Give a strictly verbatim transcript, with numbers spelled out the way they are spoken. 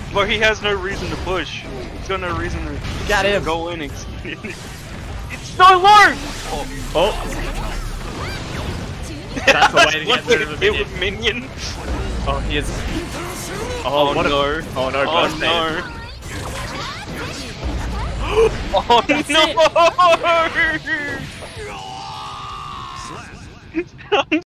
But he has no reason to push. He's got no reason to Got him. go in and... It's so low! Oh. Oh. That's the way to get rid of the Hit minion. with minion. Oh, he is... Oh, Oh, what no. A... Oh no, Oh burst no. That's Oh no!